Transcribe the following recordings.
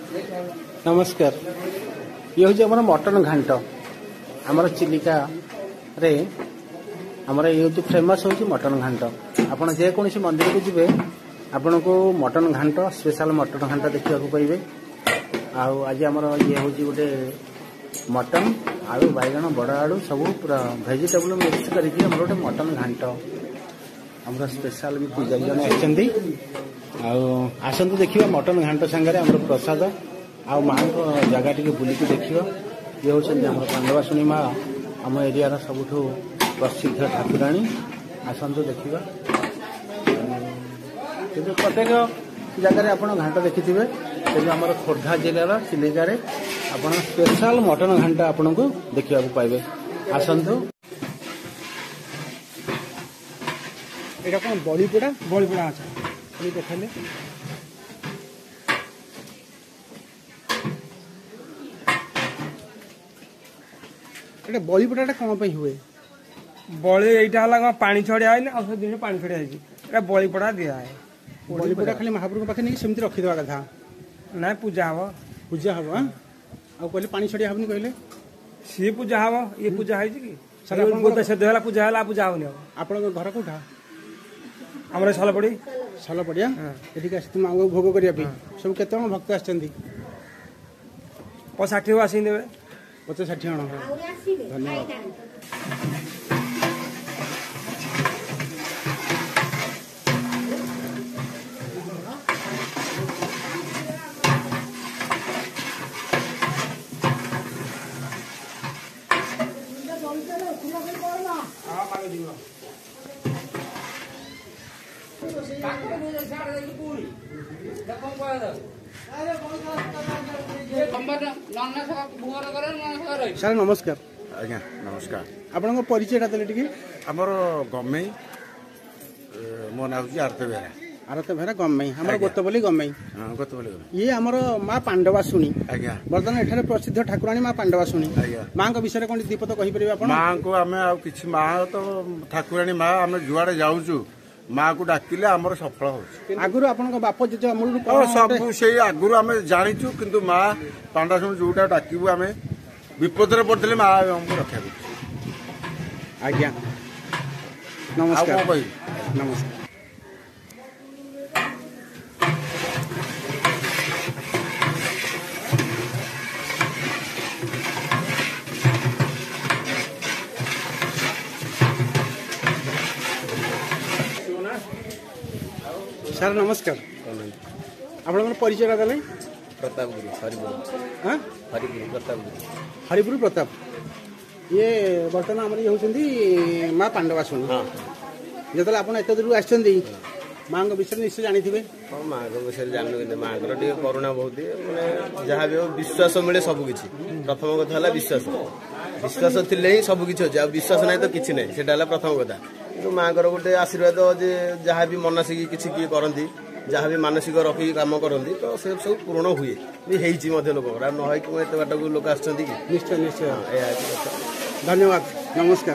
नमस्कार। ये हूँ आम मटन घांट आमर चिलिका रे आमर ये हूँ फेमस हूँ मटन घांट। आपड़ जेकोसी मंदिर को जी आपण को मटन घांट स्पेशल मटन घांट देखा पाइबे। आज आमर ये हूँ गोटे मटन आलू बैगण बड़ आलू सब पूरा भेजिटेबल मिक्स करके गोटे मटन घांट आमर स्पेशल भी पूजारी जन आसतु देखिए मटन घांट सांगे आमर प्रसाद आउ माँ को जगह टी बुलिकी देखिए। ये हूँ पांडवासुनी माँ आम एरिया सबुठ प्रसिद्ध ठाकुराणी आसतु देखा। प्रत्येक जगह आप घांट देखि थे आम खोर्धा जिलार चिलिकार आप स्पेशल मटन घांट आपन को देखा पाइबे। आसतु यहाँ कौन बड़ीपोड़ा अच्छा देखा बड़ीपोड़ा कौन हुए बड़ी यहाँ पानी छड़िया दिन पानी छड़िया बड़ीपोड़ा दिया है। बड़ीपोड़ा खाली महाप्रभु पाखे नहीं सेमती रखीदा कथा ना पूजा हम पूजा हम हाँ कहले पानी छड़िया हबनी कहले सी पूजा हम ये पूजा है कि पूजा पूजा है पूजा हम आप घर कौटा आम सालपड़ी सालपड़िया ये माँ को भोग करने सब केत भक्त आसछन्ती 50-60 आसी देवे 50-60 जन धन्यवाद। सर नमस्कार। आज्ञा नमस्कार। आपन परिचय टे आमर गम्मई मो ना हूँ आरत बेहरा। आरत बेहरा गम्मई आम गोतबली गम्मई गोतबली ये आमर माँ पांडवासुनी आज्ञा बर्तमान एठारे प्रसिद्ध ठाकुराणी माँ पांडवासुनी आज्ञा माँ विषय कौन दीपत कहीपर माँ को आम कि माँ तो ठाकुराणी माँ आम जुआड़े जाऊँ माँ को डाकिले आमर सफल हो। आगुरी आप बाप जेज अमूल सब से आगुरी आम जाचु कि माँ पांडवासुनी जोटा डाकू आम विपद पड़े माँ आमको रक्षा कर। आज्ञा नमस्कार नमस्कार। सर नमस्कार। आप परिचय देते प्रतापगुरु हरिपुर हाँ हरिपुर प्रतापगुरु हरिपुर प्रताप ये बर्तमान आम ये होती माँ पांडवासुनी जो आप एत दूर आस माँ विषय निश्चय जानी थे। हाँ माँ विषय जान माँ करुणा बहुत मैंने जहाँ भी हो विश्वास मिले सबकि प्रथम कथा है विश्वास विश्वास थिले ही सबकि अच्छे विश्वास ना तो किसी ना से प्रथम कथा कि माँ गोटे आशीर्वाद जे जहाँ भी मनसिक किसी किए करती जहाँ भी मानसिक रखिक काम करती तो से सब पूर्ण हुए भी लोक नई एत बाट को लोक आस निश्चय निश्चय धन्यवाद नमस्कार।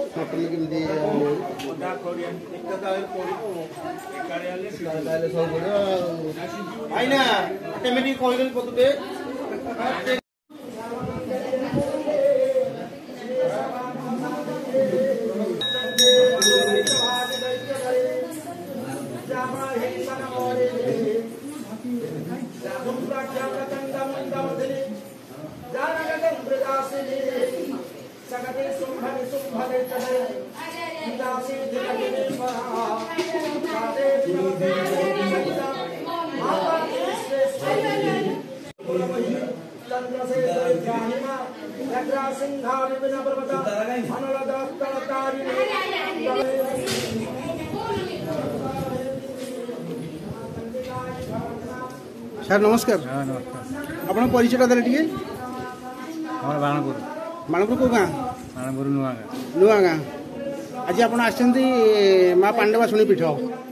सर नमस्कार। आप परिचय देते टे बाणपुर बाणपुर को गाँ बाणपुर नुआ गाँ आज आप माँ पांडवासुनी पीठ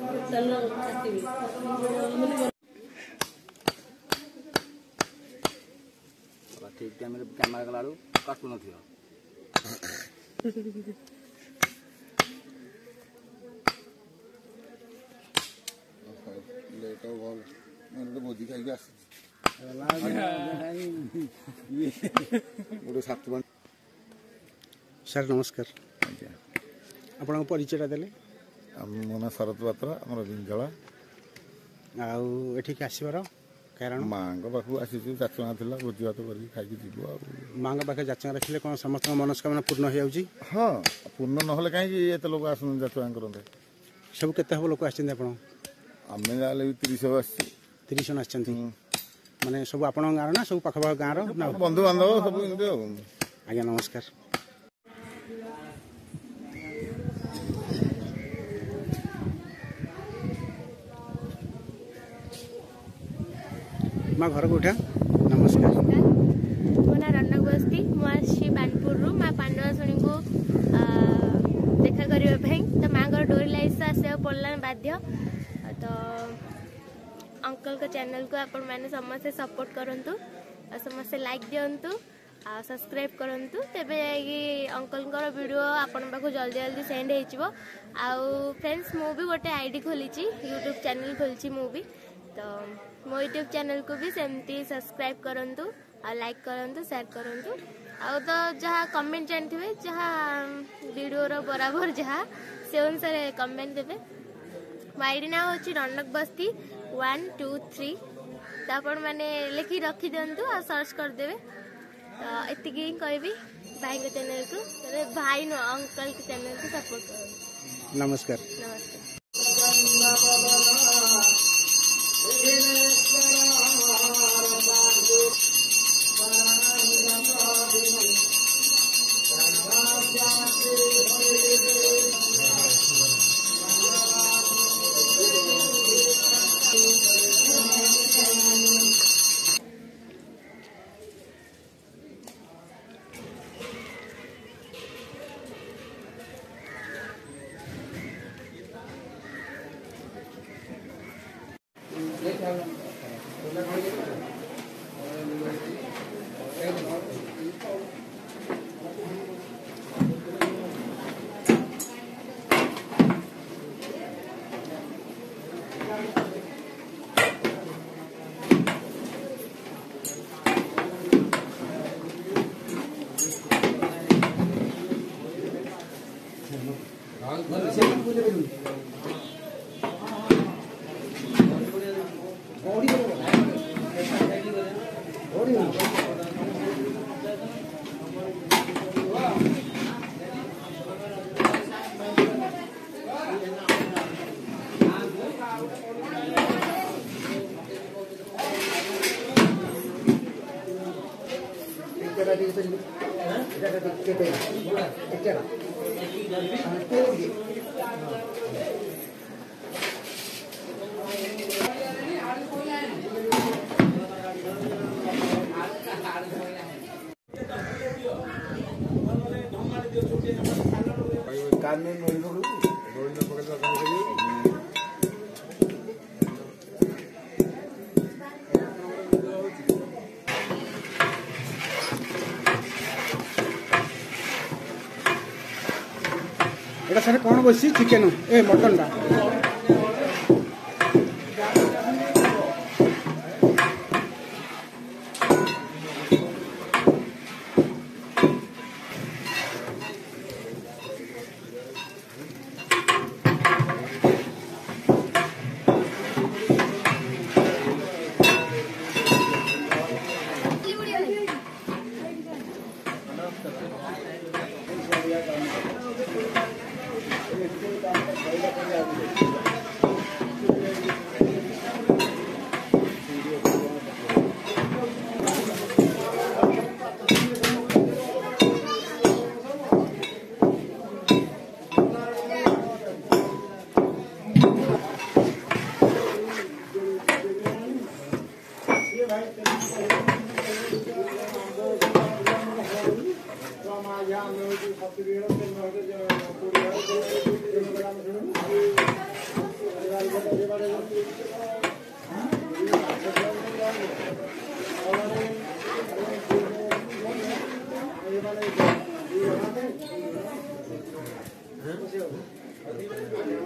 ठीक टाइम कैमेरा गला काटू न लेट भोजी खाई ଗୋଟେ 7 ମାଣ। ସାର୍ ନମସ୍କାର। ଆପଣଙ୍କ ପରିଚୟଟା ଦେଲେ। ମୋ ନାଁ ଶରତ ପାତ୍ର, ଆମର ବିଞ୍ଜଳା। ଆଉ ଏଠିକି ଆସିବାର କାରଣ? ମାଙ୍କ ପାଖକୁ ଆସିଛୁ, ଯାଚନା ଥିଲା, ଭୋଜି ଭାତ କରିକି ଖାଇକି ଯିବୁ। ଆଉ ମାଙ୍କ ପାଖରେ ଯାଚନା ରଖିଲେ କ'ଣ ସମସ୍ତଙ୍କ ମନସ୍କାମନା ପୂର୍ଣ୍ଣ ହେଇଯାଉଛି? ହଁ, ପୂର୍ଣ୍ଣ ନହେଲେ କାହିଁକି ଏତେ ଲୋକ ଆସୁଛନ୍ତି ଯାଚନା କରନ୍ତେ? ସବୁ କେତେ ହେବ ଲୋକ ଆସିଛନ୍ତି ଆପଣ? ଆମେ ଯାହେଲେ ବି 30 ଆସିଛୁ। 30 ଜଣ ଆସିଛନ୍ତି। ମାନେ ସବୁ ଆପଣଙ୍କ ଗାଁର ନା ସବୁ ପାଖପାଖ ଗାଁର ନା ବନ୍ଧୁବାନ୍ଧବ ସବୁ ଏମିତି ଆଉ। ଆଜ୍ଞା ନମସ୍କାର। ମା ଘର କୋଉଠା? ନମସ୍କାର। ମୋ ନାଁ ରନକ ବସ୍ତି। ମୁଁ ଆସିଛି ବାଣପୁରରୁ ମା ପାଣ୍ଡବାଶୁଣୀଙ୍କୁ ଦେଖା କରିବା ପାଇଁ। ତ ମାଙ୍କର ଡୋରି ଲାଗିଛି ଆସିବାକୁ ପଡ଼ିଲା ବାଧ୍ୟ। ତ ଅଙ୍କଲଙ୍କ ଚ୍ୟାନେଲକୁ ଆପଣମାନେ ସମସ୍ତେ ସପୋର୍ଟ କରନ୍ତୁ ଆଉ ସମସ୍ତେ ଲାଇକ୍ ଦିଅନ୍ତୁ ଆଉ ସବସ୍କ୍ରାଇବ୍ କରନ୍ତୁ। ତେବେ ଯାଇକି ଅଙ୍କଲଙ୍କର ଭିଡ଼ିଓ ଆପଣଙ୍କ ପାଖକୁ ଜଲ୍ଦି ଜଲ୍ଦି ସେଣ୍ଡ ହେଇଯିବ। ଆଉ ଫ୍ରେଣ୍ଡସ୍, ମୁଁ ବି ଗୋଟେ ଆଇଡ଼ି ଖୋଲିଛି, ୟୁଟ୍ୟୁବ୍ ଚ୍ୟାନେଲ୍ ଖୋଲିଛି ମୁଁ ବି। ତ ମୋ ୟୁଟ୍ୟୁବ୍ ଚ୍ୟାନେଲକୁ ବି ସେମିତି ସବସ୍କ୍ରାଇବ୍ କରନ୍ତୁ ଆଉ ଲାଇକ୍ କରନ୍ତୁ, ସେୟାର କରନ୍ତୁ। ଆଉ ତ ଯାହା କମେଣ୍ଟ ଜାଣିଥିବେ, ଯାହା ଭିଡ଼ିଓର ବରାବର ଯାହା ସେ ଅନୁସାରେ କମେଣ୍ଟ ଦେବେ। ମୋ ଆଇଡ଼ି ନାଁ ହେଉଛି ରନକ ବସ୍ତି 1 2 3। ତ ଆପଣମାନେ ଲେଖିକି ରଖିଦିଅନ୍ତୁ ଆଉ ସର୍ଚ୍ଚ କରିଦେବେ। ତ ଏତିକି ହିଁ କହିବି ଭାଇଙ୍କ ଚ୍ୟାନେଲକୁ। ଭାଇ ନୁହଁ, ଅଙ୍କଲଙ୍କ ଚ୍ୟାନେଲକୁ ସପୋର୍ଟ କରନ୍ତୁ। ନମସ୍କାର। ନମସ୍କାର। এটা ସାର୍ କ'ଣ ବସିଛି? ଚିକେନ ମଟନଟା।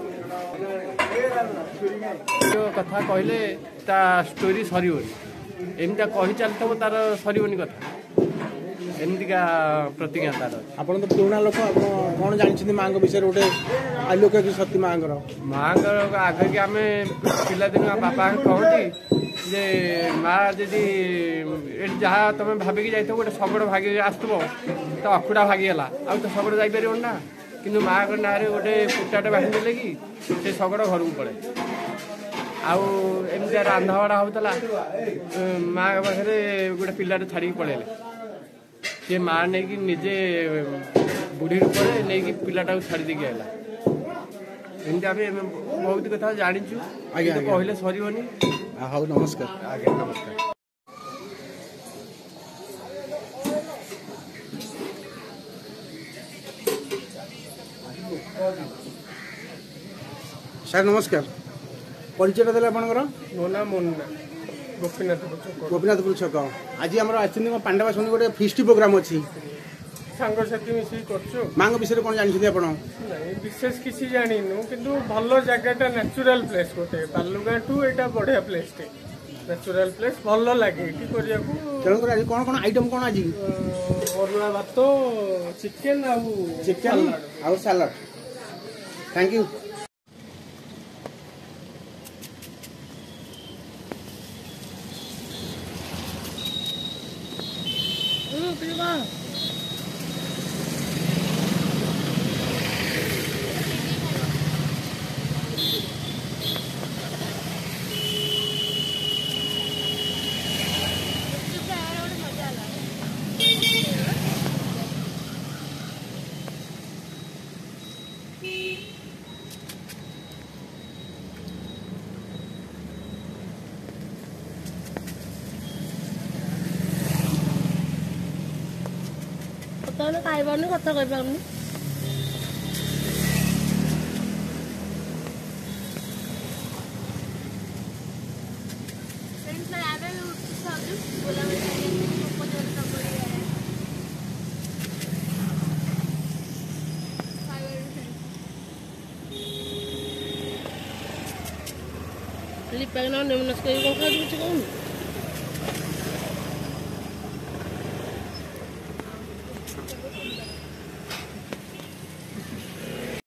କଥା କହିଲେ ତା ଷ୍ଟୋରି ସରିବନି। एमती कही चलता तार सरबनी कथा एमतीका प्रतिज्ञा तार ଆପଣ ତ ପୁରୁଣା ଲୋକ ଆପଣ କ'ଣ ଜାଣିଛନ୍ତି ମାଙ୍କ ବିଷୟରେ ଗୋଟେ ଆଲୋକ କି ସତୀ ମାଙ୍କର ମାଙ୍କର ଆଗେ ଆମେ ପିଲାଦିନ ବାପା କହନ୍ତି ଯେ ମା ଯଦି ଏଠି ଯାହା ତମେ ଭାବିକି ଯାଇଥିବ ଗୋଟେ ଶଗଡ଼ ଭାଗି ଆସୁଥିବ ତ ଅଖୁଡ଼ା ଭାଗିଗଲା ଆଉ ତ ଶଗଡ଼ ଯାଇପାରିବନି ନା କିନ୍ତୁ ମାଙ୍କ ନାଁରେ ଗୋଟେ କୁଟାଟେ ବାନ୍ଧିଦେଲେ କି ସେ ଶଗଡ଼ ଘରକୁ ପଳାଏ ଆଉ ଏମିତି ରାନ୍ଧାବଢ଼ା ହେଉଥିଲା ମା ପାଖରେ ଗୋଟେ ପିଲାଟେ ଛାଡ଼ିକି ପଳେଇଲେ ସେ ମା ନେଇକି ନିଜେ ବୁଢ଼ୀ ରୂପରେ ନେଇକି ପିଲାଟାକୁ ଛାଡ଼ି ଦେଇକି ଆସିଲା ଏମିତି ଆମେ ବହୁତ କଥା ଜାଣିଛୁ କହିଲେ ସରିବନି। ହଉ ନମସ୍କାର। ଆଜ୍ଞା ନମସ୍କାର। ସାର୍ ନମସ୍କାର ପରିଚୟଟା ଦେଲେ ଆପଣଙ୍କର? ମୋ ନାଁ ମୁନ୍ନା ଗୋପୀନାଥପୁର ଛକ ଆଜି ଆମର ଆସିଛନ୍ତି କ'ଣ ପାଣ୍ଡବା ଶୁଣି ଗୋଟେ ଫିଷ୍ଟ ପ୍ରୋଗ୍ରାମ ଅଛି ସାଙ୍ଗସାଥି ମିଶିକି କରୁଛୁ। ମାଙ୍କ ବିଷୟରେ କ'ଣ ଜାଣିଛନ୍ତି ଆପଣ? ନାଇଁ ବିଶେଷ କିଛି ଜାଣିନୁ କିନ୍ତୁ ଭଲ ଜାଗାଟା ନ୍ୟାଚୁରାଲ ପ୍ଲେସ୍ ଗୋଟେ ବାଲୁଗାଁଠୁ ଏଇଟା ବଢ଼ିଆ ପ୍ଲେସ୍ଟେ ନ୍ୟାଚୁରାଲ ପ୍ଲେସ୍ ଭଲ ଲାଗେ ଏଠି କରିବାକୁ। ତେଣୁକରି ଆଜି କ'ଣ କ'ଣ ଆଇଟମ୍ କ'ଣ ଆଜି? ଅରୁଆ ଭାତ ଚିକେନ ଆଉ ସାଲାଡ୍। Thank you. ତାହେଲେ ଖାଇପାରୁନି କଥା କହିପାରୁନି ଲିପା ନିମନସ୍କ କ'ଣ ଖାଉଛି କିଛି କହୁନି।